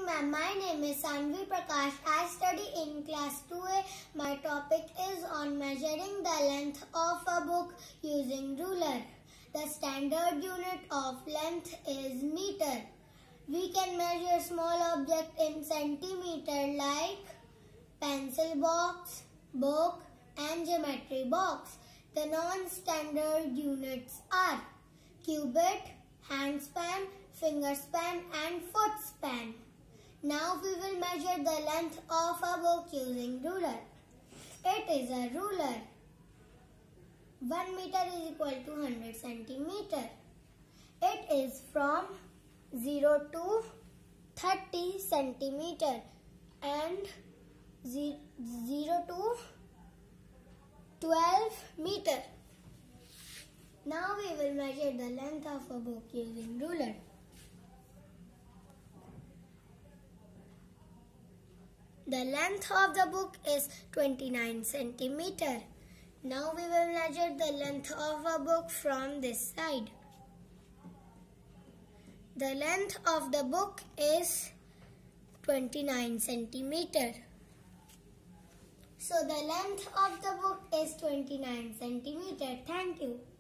ma'am. My name is Sanvi Prakash. I study in class 2A. My topic is on measuring the length of a book using ruler. The standard unit of length is meter. We can measure small objects in centimeter like pencil box, book and geometry box. The non-standard units are cubit, hand span, finger span and foot span. Now we will measure the length of a book using ruler. It is a ruler. 1 meter is equal to 100 centimeter. It is from 0 to 30 centimeter and 0 to 12 meter. Now we will measure the length of a book using ruler. The length of the book is 29 centimeter. Now we will measure the length of a book from this side. The length of the book is 29 centimeter. So the length of the book is 29 centimeter. Thank you.